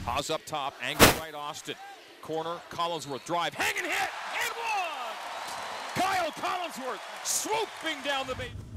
Haas up top, angle right, Austin. Corner, Collinsworth drive, hang and hit, and one! Kyle Collinsworth swooping down the base.